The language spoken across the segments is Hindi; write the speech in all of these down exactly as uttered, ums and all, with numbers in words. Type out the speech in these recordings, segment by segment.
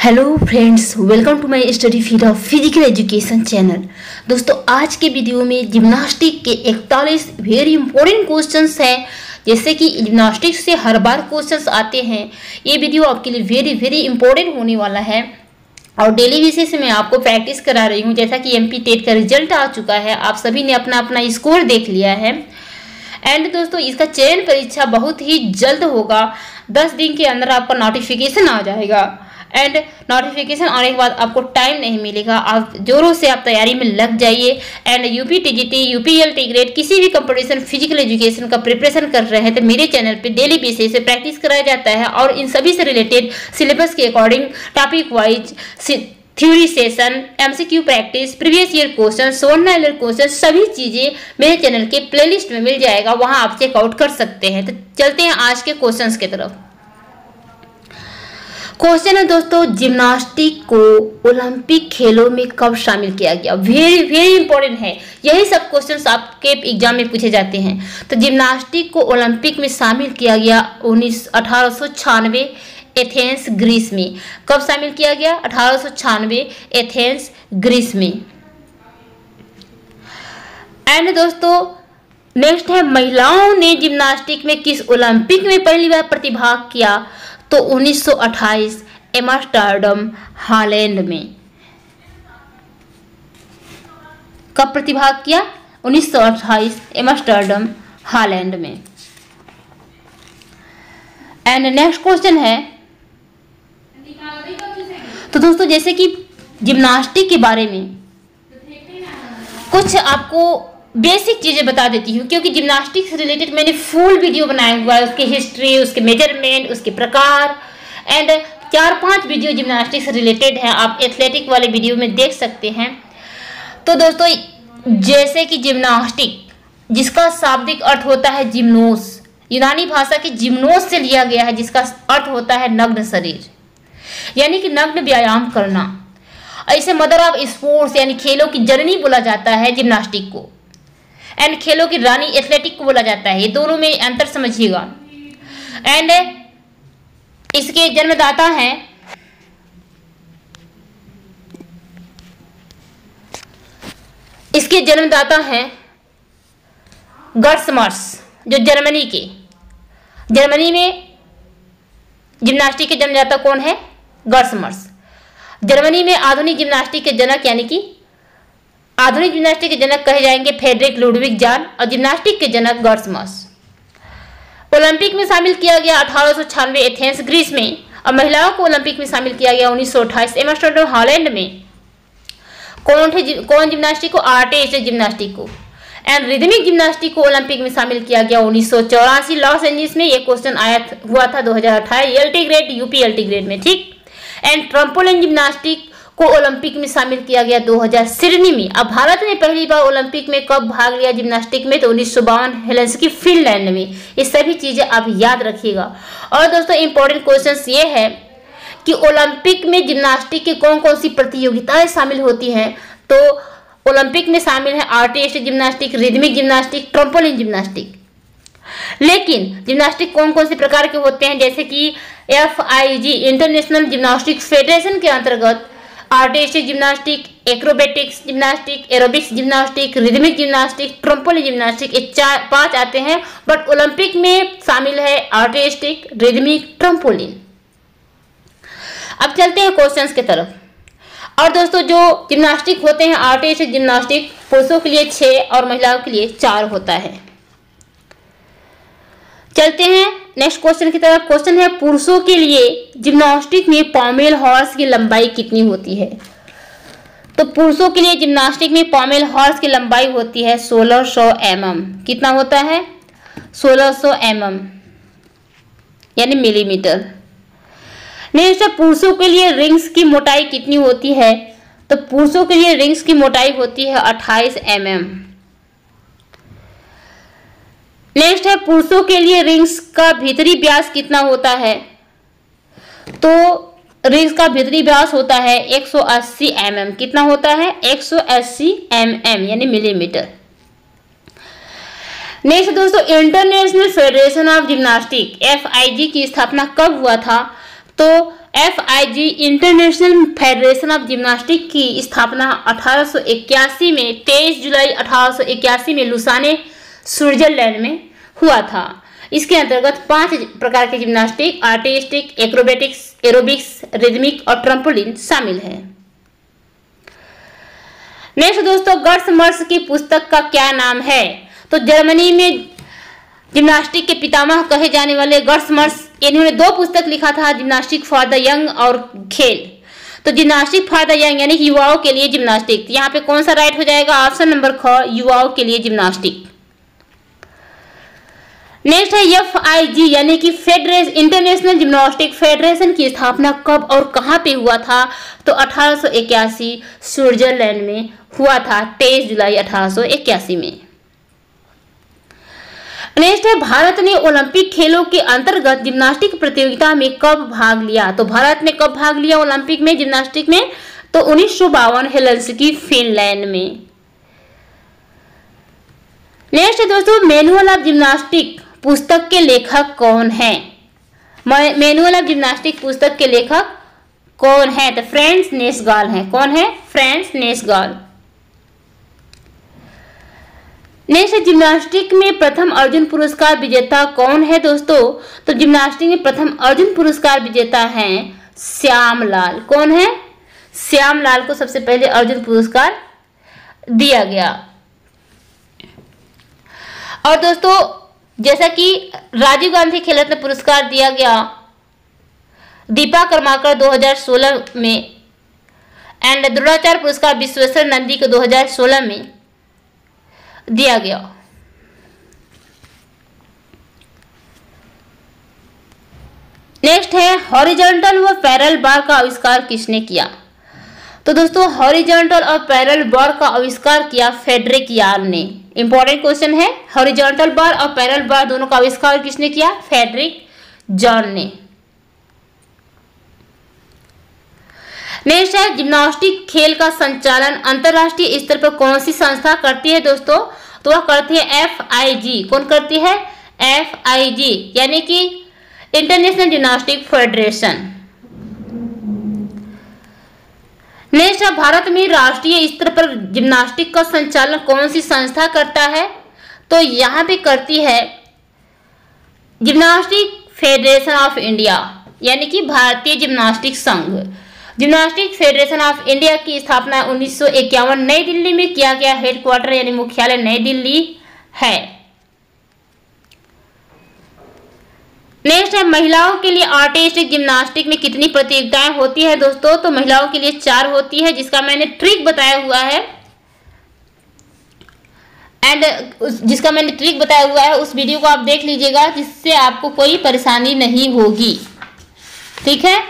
Hello friends, welcome to my study field of physical education channel. दोस्तों, आज के वीडियो में जिम्नास्टिक के इकतालीस वेरी इंपॉर्टेंट क्वेश्चंस हैं। जैसे कि जिम्नास्टिक से हर बार क्वेश्चंस आते हैं, ये वीडियो आपके लिए वेरी वेरी इंपॉर्टेंट होने वाला है और डेली बेसिस से मैं आपको प्रैक्टिस करा रही हूँ। जैसा कि एमपी टेट का रिजल्ट आ चुका है, आप सभी ने अपना अपना स्कोर देख लिया है। एंड दोस्तों, इसका चयन परीक्षा बहुत ही जल्द होगा, दस दिन के अंदर आपका नोटिफिकेशन आ जाएगा। एंड नोटिफिकेशन आने के बाद आपको टाइम नहीं मिलेगा, आप जोरों से आप तैयारी में लग जाइए। And UP TGT, UPLT grade किसी भी कंपटीशन फिजिकल एजुकेशन का प्रिपरेशन कर रहे हैं तो मेरे चैनल पे डेली बेसिस से प्रैक्टिस कराया जाता है और इन सभी से रिलेटेड सिलेबस के according topic wise theory session, MCQ practice, previous year question, सोलह ईयर क्वेश्चन, सभी चीजें मेरे चैनल के प्लेलिस्ट में मिल जाएगा, वहां आप चेकआउट कर सकते हैं। तो चलते हैं आज के क्वेश्चंस की तरफ। क्वेश्चन है दोस्तों, जिम्नास्टिक को ओलंपिक खेलों में कब शामिल किया गया? वेरी वेरी इंपॉर्टेंट है, यही सब क्वेश्चंस आपके एग्जाम में पूछे जाते हैं। तो जिम्नास्टिक को ओलंपिक में शामिल किया गया उन्नीस अठारह सौ छियानवे एथेंस ग्रीस में। कब शामिल किया गया? अठारह सौ छियानवे एथेंस ग्रीस में। एंड दोस्तों, नेक्स्ट है, महिलाओं ने जिम्नास्टिक में किस ओलंपिक में पहली बार प्रतिभाग किया? तो उन्नीस सौ अट्ठाईस एम्स्टर्डम हॉलैंड में। कब प्रतिभाग किया? उन्नीस सौ अट्ठाईस एम्स्टर्डम हॉलैंड में। एंड नेक्स्ट क्वेश्चन है, तो दोस्तों जैसे कि जिम्नास्टिक के बारे में कुछ आपको बेसिक चीजें बता देती हूँ, क्योंकि जिम्नास्टिक से रिलेटेड मैंने फुल वीडियो बनाया हुआ है, उसकी हिस्ट्री, उसके मेजरमेंट, उसके प्रकार एंड चार पांच वीडियो जिम्नास्टिक से रिलेटेड है, आप एथलेटिक वाले वीडियो में देख सकते हैं। तो दोस्तों, जैसे कि जिम्नास्टिक जिसका शाब्दिक अर्थ होता है जिम्नोस, यूनानी भाषा के जिम्नोस से लिया गया है, जिसका अर्थ होता है नग्न शरीर, यानी कि नग्न व्यायाम करना। ऐसे मदर ऑफ स्पोर्ट्स यानी खेलों की जननी बोला जाता है जिम्नास्टिक को, एंड खेलों की रानी एथलेटिक को बोला जाता है। ये दोनों में अंतर समझिएगा। एंड इसके जन्मदाता हैं इसके जन्मदाता हैं गर्समर्स, जो जर्मनी के जर्मनी में जिम्नास्टिक के जन्मदाता कौन है? गर्समर्स। जर्मनी में आधुनिक जिम्नास्टिक के जनक यानी कि आधुनिक जिम्नास्टिक के जनक कहे जाएंगे फ्रेडरिक लुडविग जान, और जिम्नास्टिक के जनक गर्समर्स। ओलंपिक में शामिल किया गया अठारह सौ छियानवे एथेंस ग्रीस में, और महिलाओं को ओलंपिक में शामिल किया गया उन्नीस सौ अट्ठाईस एम्स्टर्डम हॉलैंड में। कौन थे कौन जिम्नास्टिक को? आर्टिस्टिक जिम्नास्टिक को। एंड रिदमिक जिम्नास्टिक को ओलंपिक में शामिल किया गया उन्नीस सौ चौरासी लॉस एंजलिस में। ये क्वेश्चन आया हुआ था दो हजार अठारह एलटी ग्रेड यूपीएलटी ग्रेड में, ठीक। एंड ट्रम्पोलिन जिम्नास्टिक को ओलंपिक में शामिल किया गया दो हजार सिडनी में। अब भारत ने पहली बार ओलंपिक में कब भाग लिया जिम्नास्टिक में? तो उन्नीस सौ बावन हेलसिंकी फिनलैंड में। ये सभी चीजें आप याद रखिएगा। और दोस्तों, इंपॉर्टेंट क्वेश्चंस ये है कि ओलंपिक में जिम्नास्टिक की कौन कौन सी प्रतियोगिताएं शामिल होती हैं? तो ओलंपिक में शामिल है artistic gymnastic, rhythmic gymnastic, trampoline gymnastic. लेकिन जिम्नास्टिक कौन कौन से प्रकार के होते हैं? जैसे कि F I G international gymnastic federation के अंतर्गत artistic gymnastic, acrobatics gymnastic, aerobics gymnastic, rhythmic gymnastic, trampoline gymnastic, ये चार पांच आते हैं। बट ओलंपिक में शामिल है आर्टिस्टिक, रिदमिक, ट्रम्पोलिन। अब चलते हैं क्वेश्चंस की तरफ। और दोस्तों, जो जिम्नास्टिक होते हैं आर्टिस्टिक जिम्नास्टिक, पुरुषों के लिए छह और महिलाओं के लिए चार होता है। चलते हैं नेक्स्ट क्वेश्चन की तरफ। क्वेश्चन है, पुरुषों के लिए जिम्नास्टिक में पॉमेल हॉर्स की लंबाई कितनी होती है? तो पुरुषों के लिए जिम्नास्टिक में पॉमेल हॉर्स की लंबाई होती है सोलह सौ एम एम। कितना होता है? सोलह सौ एम एम यानी मिलीमीटर। नेक्स्ट, पुरुषों के लिए रिंग्स की मोटाई कितनी होती है? तो पुरुषों के लिए रिंग्स की मोटाई होती है अट्ठाईस एम एम। नेक्स्ट है, पुरुषों के लिए रिंग्स का भीतरी व्यास कितना होता है? तो रिंग्स का भीतरी व्यास होता है एक सौ अस्सी एम एम। कितना होता है? एक सौ अस्सी एम एम यानी मिलीमीटर। नेक्स्ट दोस्तों, international federation of gymnastic F I G की स्थापना कब हुआ था? तो F I G international federation of gymnastic की स्थापना अठारह सौ इक्यासी में तेईस जुलाई अठारह सौ इक्यासी में लुसाने स्विट्जरलैंड में हुआ था। इसके अंतर्गत पांच प्रकार के gymnastic artistic, acrobatics, aerobics, rhythmic और ट्रम्पोलिन शामिल है। नेक्स्ट दोस्तों, गर्स मर्स की पुस्तक का क्या नाम है? तो जर्मनी में जिम्नास्टिक के पितामह कहे जाने वाले गर्स मर्स, इन्होंने दो पुस्तक लिखा था, जिम्नास्टिक फॉर द यंग और खेल। तो जिम्नास्टिक फॉर द यंग यानी कि युवाओं के लिए जिम्नास्टिक, यहाँ पे कौन सा राइट हो जाएगा? ऑप्शन नंबर ख, युवाओं के लिए जिम्नास्टिक। नेक्स्ट है एफ आई जी यानी कि फेडरेशन इंटरनेशनल जिम्नास्टिक फेडरेशन की स्थापना कब और कहां पे हुआ था? तो अठारह सौ इक्यासी स्विट्जरलैंड में हुआ था, तेईस जुलाई अठारह सौ इक्यासी में। नेक्स्ट है भारत ने ओलंपिक खेलों के अंतर्गत जिम्नास्टिक प्रतियोगिता में कब भाग लिया? तो भारत ने कब भाग लिया ओलंपिक में जिम्नास्टिक में? तो उन्नीस सौ बावन हेलसिंकी फिनलैंड में। नेक्स्ट है दोस्तों, मैनुअल ऑफ जिम्नास्टिक पुस्तक के लेखक कौन है? मैनुअल ऑफ जिम्नास्टिक पुस्तक के लेखक कौन है? तो फ्रांस नेसगाल है। कौन है? फ्रांस नेसगाल। नेक्स्ट, जिम्नास्टिक में प्रथम अर्जुन पुरस्कार विजेता कौन है दोस्तों? तो जिम्नास्टिक में प्रथम अर्जुन पुरस्कार विजेता हैं श्यामलाल। कौन है? श्यामलाल को सबसे पहले अर्जुन पुरस्कार दिया गया। और दोस्तों, जैसा कि राजीव गांधी खेल रत्न पुरस्कार दिया गया दीपा कर्माकर दो हज़ार सोलह में एंड द्रोणाचार्य पुरस्कार विश्वेश्वर नंदी को दो हज़ार सोलह में दिया गया। नेक्स्ट है हॉरिजॉन्टल व पैरेलल बार का आविष्कार किसने किया? तो दोस्तों, हॉरिजॉन्टल और पैरेलल बार का आविष्कार किया फ्रेडरिक यार्न ने। इंपॉर्टेंट क्वेश्चन है, हॉरिजॉन्टल बार और पैरेलल बार दोनों का आविष्कार किसने किया? फ्रेडरिक यार्न ने। नेक्स्ट है जिम्नास्टिक खेल का संचालन अंतरराष्ट्रीय स्तर पर कौन सी संस्था करती है दोस्तों? तो वह करती है एफ आई जी। कौन करती है? एफ आई जी यानी कि इंटरनेशनल जिम्नास्टिक फेडरेशन। नेक्स्ट है भारत में राष्ट्रीय स्तर पर जिम्नास्टिक का संचालन कौन सी संस्था करता है? तो यहाँ पे करती है जिम्नास्टिक फेडरेशन ऑफ इंडिया यानी कि भारतीय जिम्नास्टिक संघ। जिम्नास्टिक फेडरेशन ऑफ इंडिया की स्थापना उन्नीस सौ इक्यावन नई दिल्ली में किया गया। हेडक्वार्टर यानी मुख्यालय नई दिल्ली है। नेक्स्ट है महिलाओं के लिए आर्टिस्टिक जिम्नास्टिक में कितनी प्रतियोगिताएं होती है दोस्तों? तो महिलाओं के लिए चार होती है, जिसका मैंने ट्रिक बताया हुआ है एंड जिसका मैंने ट्रिक बताया हुआ है उस वीडियो को आप देख लीजिएगा, जिससे आपको कोई परेशानी नहीं होगी। ठीक है।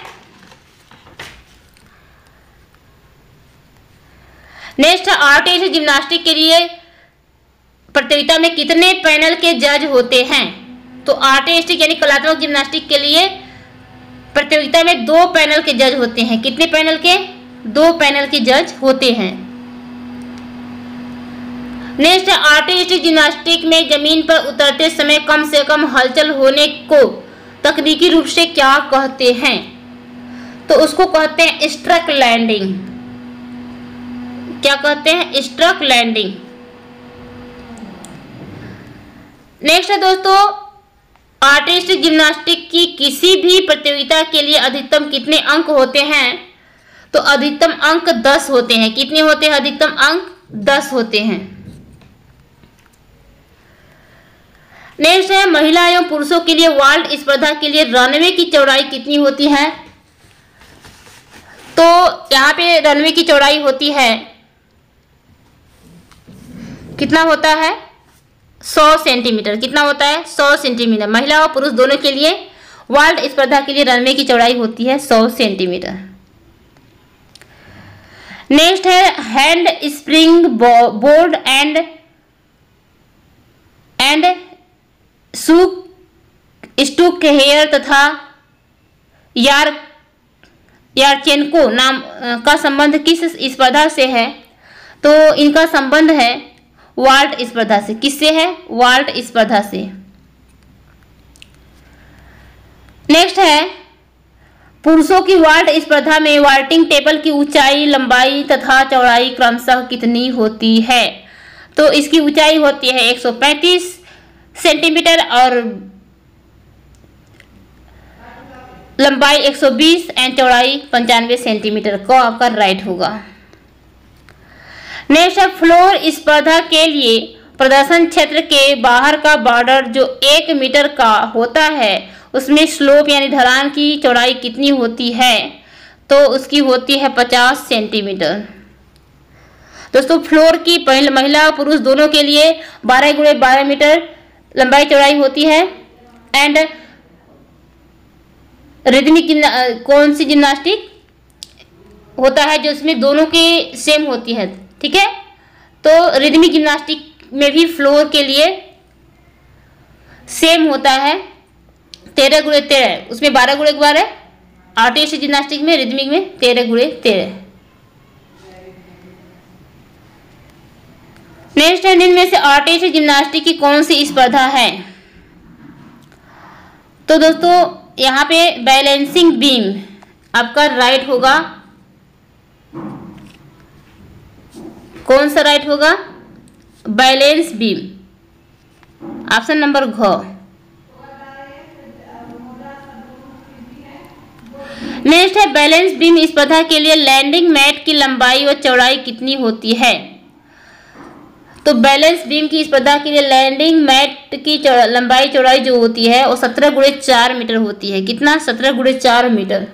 नेक्स्ट आर्टिस्टिक जिम्नास्टिक के लिए प्रतियोगिता में कितने पैनल के जज होते हैं? तो आर्टिस्टिक यानी कलात्मक जिम्नास्टिक के लिए प्रतियोगिता में दो पैनल के जज होते हैं। कितने पैनल के? दो पैनल के जज होते हैं। नेक्स्ट आर्टिस्टिक जिम्नास्टिक में जमीन पर उतरते समय कम से कम हलचल होने को तकनीकी रूप से क्या कहते हैं? तो उसको कहते हैं स्ट्रक लैंडिंग। क्या कहते हैं? Struck landing. नेक्स्ट है दोस्तों, आर्टिस्टिक जिम्नास्टिक की किसी भी प्रतियोगिता के लिए अधिकतम कितने अंक होते हैं? तो अधिकतम अंक दस होते हैं। कितने होते हैं? अधिकतम अंक दस होते हैं। नेक्स्ट है महिला एवं पुरुषों के लिए वर्ल्ड स्पर्धा के लिए रनवे की चौड़ाई कितनी होती है? तो यहाँ पे रनवे की चौड़ाई होती है, कितना होता है? सौ सेंटीमीटर। कितना होता है? सौ सेंटीमीटर। महिला और पुरुष दोनों के लिए वर्ल्ड स्पर्धा के लिए रनवे की चौड़ाई होती है सौ सेंटीमीटर। नेक्स्ट है handspring board and and स्टूक हेयर तथा यार यारचेनको नाम का संबंध किस स्पर्धा से है? तो इनका संबंध है वर्ल्ड स्पर्धा से। किससे है? वर्ल्ड स्पर्धा से। नेक्स्ट है पुरुषों की वाल्ट स्पर्धा में वाल्टिंग टेबल की ऊंचाई, लंबाई तथा चौड़ाई क्रमशः कितनी होती है? तो इसकी ऊंचाई होती है एक सौ पैंतीस सेंटीमीटर और लंबाई एक सौ बीस एंड चौड़ाई पंचानवे सेंटीमीटर। को आपका राइट होगा। नेक्स्ट है फ्लोर स्पर्धा के लिए प्रदर्शन क्षेत्र के बाहर का बॉर्डर जो एक मीटर का होता है उसमें स्लोप यानी ढलान की चौड़ाई कितनी होती है? तो उसकी होती है पचास सेंटीमीटर। दोस्तों फ्लोर की महिला और पुरुष दोनों के लिए बारह गुणे बारह मीटर लंबाई चौड़ाई होती है। एंड रिदमिक कौन सी जिम्नास्टिक होता है जो इसमें दोनों की सेम होती है, ठीक है। तो रिदमिक जिम्नास्टिक में भी फ्लोर के लिए सेम होता है तेरह गुणे तेरह, उसमें बारह गुणे बारह। आर्टिस्टिक जिम्नास्टिक में रिदमिक में तेरह गुणे तेरह। नेक्स्ट है निम्न में से आर्टिस्टिक जिम्नास्टिक की कौन सी स्पर्धा है? तो दोस्तों यहाँ पे बैलेंसिंग बीम आपका राइट होगा। कौन सा राइट होगा? बैलेंस बीम, ऑप्शन नंबर घ। नेक्स्ट है बैलेंस बीम स्पर्धा के लिए लैंडिंग मैट की लंबाई और चौड़ाई कितनी होती है? तो बैलेंस बीम की स्पर्धा के लिए लैंडिंग मैट की चौड़ा, लंबाई चौड़ाई जो होती है वो सत्रह गुणे चार मीटर होती है। कितना? सत्रह गुणे चार मीटर।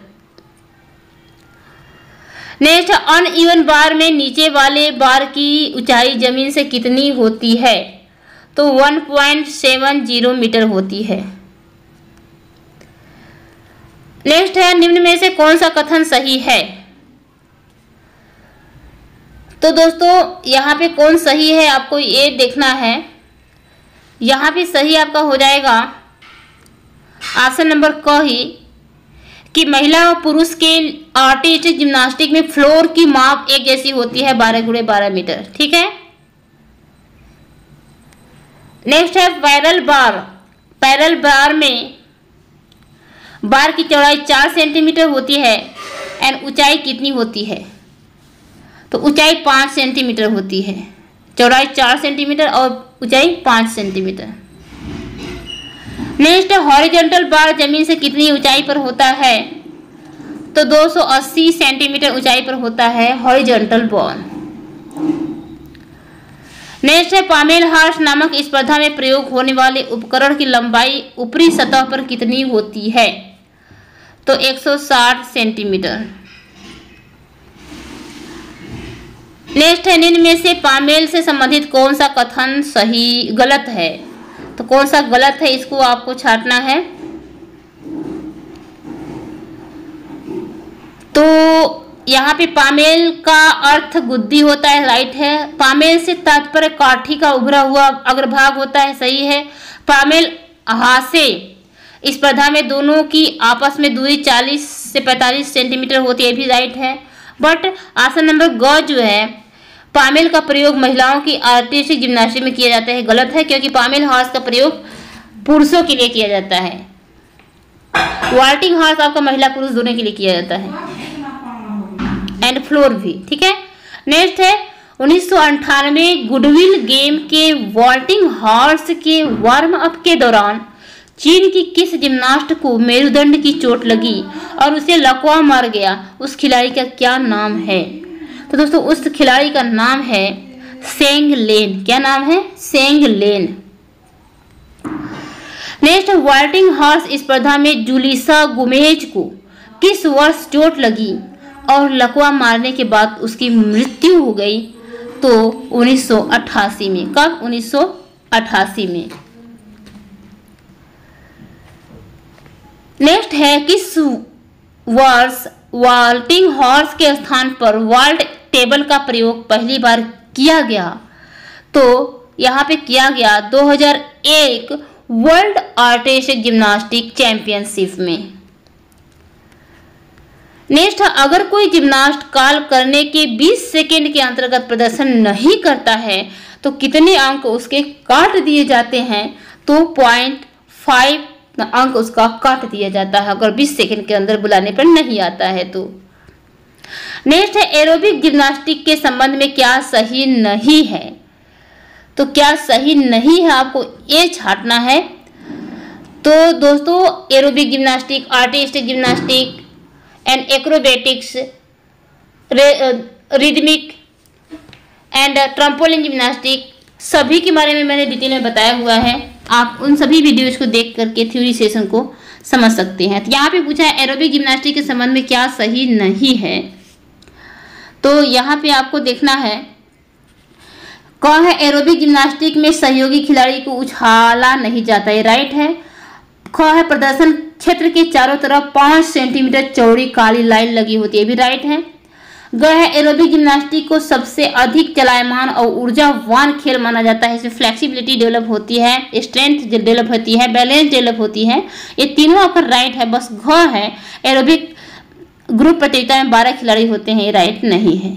नेक्स्ट अनइवन बार में नीचे वाले बार की ऊंचाई जमीन से कितनी होती है? तो एक पॉइंट सात शून्य मीटर होती है। नेक्स्ट है निम्न में से कौन सा कथन सही है? तो दोस्तों यहाँ पे कौन सही है आपको ये देखना है। यहाँ पे सही आपका हो जाएगा ऑप्शन नंबर क ही कि महिला और पुरुष के आर्टिस्टिक जिम्नास्टिक में फ्लोर की माप एक जैसी होती है बारह गुणे बारह मीटर, ठीक है। नेक्स्ट है पैरेलल बार। पैरेलल बार में बार की चौड़ाई चार सेंटीमीटर होती है एंड ऊंचाई कितनी होती है? तो ऊंचाई पाँच सेंटीमीटर होती है। चौड़ाई चार सेंटीमीटर और ऊंचाई पाँच सेंटीमीटर। नेक्स्ट हॉरिजॉन्टल बार जमीन से कितनी ऊंचाई पर होता है? तो दो सौ अस्सी सेंटीमीटर ऊंचाई पर होता है हॉरिजॉन्टल बार। नेक्स्ट है पामेल हार्स नामक स्पर्धा में प्रयोग होने वाले उपकरण की लंबाई ऊपरी सतह पर कितनी होती है? तो एक सौ साठ सेंटीमीटर। नेक्स्ट है निम्न में से पामेल से संबंधित कौन सा कथन सही गलत है? तो कौन सा गलत है इसको आपको छांटना है। तो यहाँ पे पामेल का अर्थ गुद्दी होता है, राइट है। पामेल से तात्पर्य काठी का उभरा हुआ अग्रभाग होता है, सही है। पामेल हासे स्पर्धा में दोनों की आपस में दूरी चालीस से पैंतालीस सेंटीमीटर होती है, भी राइट है। बट ऑप्शन नंबर ग जो है पामेल का प्रयोग महिलाओं की आर्टिस्टिक जिम्नास्टिक में किया जाता है, गलत है, क्योंकि पामेल हार्स का प्रयोग पुरुषों के लिए किया जाता है। वाल्टिंग हार्स आपका महिला पुरुष दोनों के लिए किया जाता है एंड फ्लोर भी, ठीक है। नेक्स्ट है उन्नीस सौ अंठानवे गुडविल गेम के वॉल्टिंग हॉर्स के वार्म अप के दौरान चीन की किस जिम्नास्ट को मेरुदंड की चोट लगी और उसे लकवा मार गया? उस खिलाड़ी का क्या नाम है? तो दोस्तों उस खिलाड़ी का नाम है सेंग लेन। क्या नाम है? Sang Lan. Next vaulting horse स्पर्धा में जुलिसा गुमेज को किस वर्ष चोट लगी और लकवा मारने के बाद उसकी मृत्यु हो गई? तो उन्नीस सौ अट्ठासी में। कब? उन्नीस सौ अट्ठासी में। नेक्स्ट है किस वर्ष वॉल्टिंग हॉर्स के स्थान पर वॉल्ट टेबल का प्रयोग पहली बार किया गया? तो यहाँ पे किया गया दो हज़ार एक वर्ल्ड आर्टिस्टिक जिम्नास्टिक चैंपियनशिप में। नेक्स्ट अगर कोई जिम्नास्ट काल करने के बीस सेकेंड के अंतर्गत प्रदर्शन नहीं करता है तो कितने अंक उसके काट दिए जाते हैं? तो पॉइंट फाइव अंक उसका काट दिया जाता है अगर बीस सेकंड के अंदर बुलाने पर नहीं आता है तो। नेक्स्ट है एरोबिक जिम्नास्टिक के संबंध में क्या सही नहीं है। तो क्या सही नहीं है आपको ये छांटना है। तो दोस्तों aerobic gymnastic, artistic gymnastic and acrobatics, rhythmic and trampoline gymnastic सभी के बारे में मैंने डिटेल में बताया हुआ है। आप उन सभी वीडियोज को देख करके थ्योरी सेशन को समझ सकते हैं। तो यहाँ पे पूछा है एरोबिक जिम्नास्टिक के संबंध में क्या सही नहीं है। तो यहाँ पे आपको देखना है कौन है एरोबिक जिम्नास्टिक में सहयोगी खिलाड़ी को उछाला नहीं जाता है, राइट है। कौन है प्रदर्शन क्षेत्र के चारों तरफ पाँच सेंटीमीटर चौड़ी काली लाइन लगी होती है, भी राइट है। ग है एरोबिक जिम्नास्टिक को सबसे अधिक चलायमान और ऊर्जावान खेल माना जाता है। इसमें फ्लेक्सिबिलिटी डेवलप होती है, स्ट्रेंथ डेवलप होती है, बैलेंस डेवलप होती है। ये तीनों आपका राइट है। बस घ है एरोबिक ग्रुप प्रतियोगिता में बारह खिलाड़ी होते हैं, ये राइट नहीं है।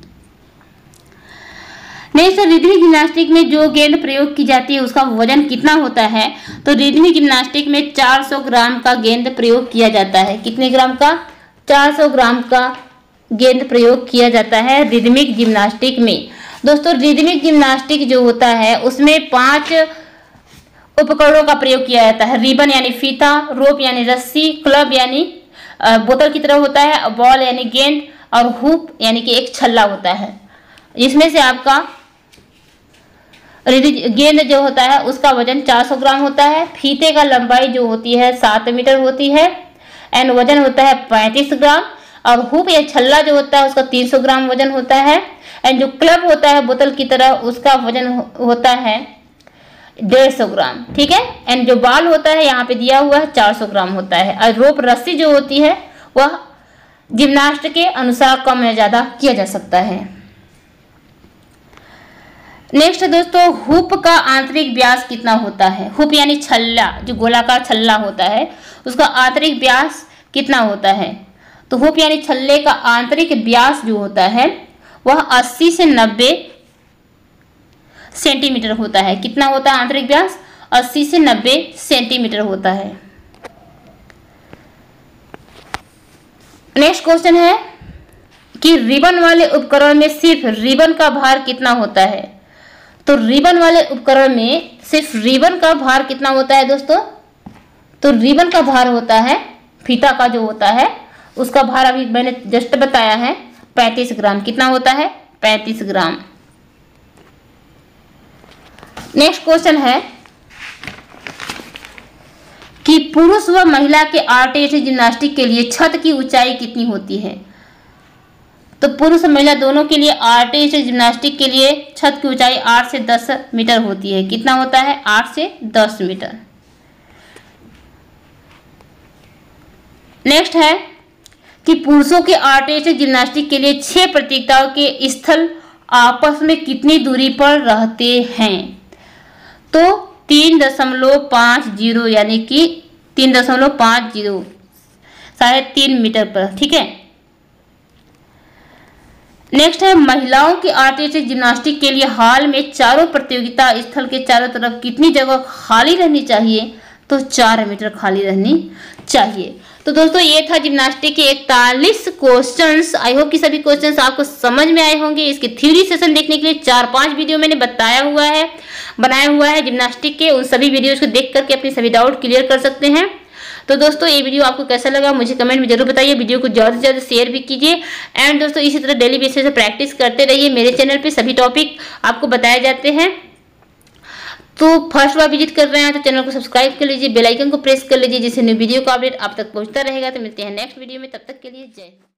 नेक्स्ट रिदमिक जिम्नास्टिक में जो गेंद प्रयोग की जाती है उसका वजन कितना होता है। तो रिदमिक जिम्नास्टिक में चार सौ ग्राम का गेंद प्रयोग किया जाता है। कितने ग्राम का? चार सौ ग्राम का गेंद प्रयोग किया जाता है रिदमिक जिम्नास्टिक में। दोस्तों रिदमिक जिम्नास्टिक जो होता है उसमें पांच उपकरणों का प्रयोग किया जाता है। रिबन यानी फीता, रोप यानी रस्सी, क्लब यानी बोतल की तरह होता है, बॉल यानी गेंद और हुप यानी कि एक छल्ला होता है। इसमें से आपका गेंद जो होता है उसका वजन चार सौ ग्राम होता है। फीते का लंबाई जो होती है सात मीटर होती है एंड वजन होता है पैंतीस ग्राम। और हुप या छल्ला जो होता है उसका तीन सौ ग्राम वजन होता है। एंड जो क्लब होता है बोतल की तरह उसका वजन होता है डेढ़ सौ ग्राम, ठीक है। एंड जो बॉल होता है यहाँ पे दिया हुआ है चार सौ ग्राम होता है। और रोप रस्सी जो होती है वह जिम्नास्ट के अनुसार कम या ज्यादा किया जा सकता है। नेक्स्ट दोस्तों हुप का आंतरिक व्यास कितना होता है। हुप यानी छल्ला, जो गोलाकार छल्ला होता है उसका आंतरिक व्यास कितना होता है। तो हुप यानी छल्ले का आंतरिक व्यास जो होता है वह अस्सी से नब्बे सेंटीमीटर होता है। कितना होता है आंतरिक व्यास? अस्सी से नब्बे सेंटीमीटर होता है। नेक्स्ट क्वेश्चन है कि रिबन वाले उपकरण में सिर्फ रिबन का भार कितना होता है। तो रिबन वाले उपकरण में सिर्फ रिबन का भार कितना होता है दोस्तों। तो रिबन का भार होता है, फीता का जो होता है उसका भार अभी मैंने जस्ट बताया है पैंतीस ग्राम। कितना होता है? पैंतीस ग्राम। नेक्स्ट क्वेश्चन है कि पुरुष व महिला के आर्टिस्टिक जिम्नास्टिक के लिए छत की ऊंचाई कितनी होती है। तो पुरुष और महिला दोनों के लिए आर्टिस्टिक जिम्नास्टिक के लिए छत की ऊंचाई आठ से दस मीटर होती है। कितना होता है? आठ से दस मीटर। नेक्स्ट है कि पुरुषों के आर्टिस्टिक जिम्नास्टिक के लिए छह प्रतियोगिताओं के स्थल आपस में कितनी दूरी पर रहते हैं। तो तीन दशमलव पाँच जीरो यानी कि तीन दशमलव पाँच जीरो साढ़े तीन मीटर पर, ठीक है। नेक्स्ट है महिलाओं के आर्टिस्टिक जिम्नास्टिक के लिए हाल में चारों प्रतियोगिता स्थल के चारों तरफ कितनी जगह खाली रहनी चाहिए। तो चार मीटर खाली रहनी चाहिए। तो दोस्तों ये था जिम्नास्टिक के इकतालीस क्वेश्चंस। आई होप कि सभी क्वेश्चंस आपको समझ में आए होंगे। इसके थ्योरी सेशन देखने के लिए चार पांच वीडियो मैंने बताया हुआ है बनाया हुआ है जिम्नास्टिक के। उन सभी वीडियोज को देख करके अपने सभी डाउट क्लियर कर सकते हैं। तो दोस्तों ये वीडियो आपको कैसा लगा मुझे कमेंट में जरूर बताइए। वीडियो को ज़्यादा से ज़्यादा शेयर भी कीजिए। एंड दोस्तों इसी तरह डेली बेसिस पे प्रैक्टिस करते रहिए। मेरे चैनल पे सभी टॉपिक आपको बताए जाते हैं। तो फर्स्ट बार विजिट कर रहे हैं तो चैनल को सब्सक्राइब कर लीजिए, बेल आइकन को प्रेस कर लीजिए जिससे न्यू वीडियो का अपडेट आप तक पहुंचता रहेगा। तो मिलते हैं नेक्स्ट वीडियो में, तब तक के लिए जय।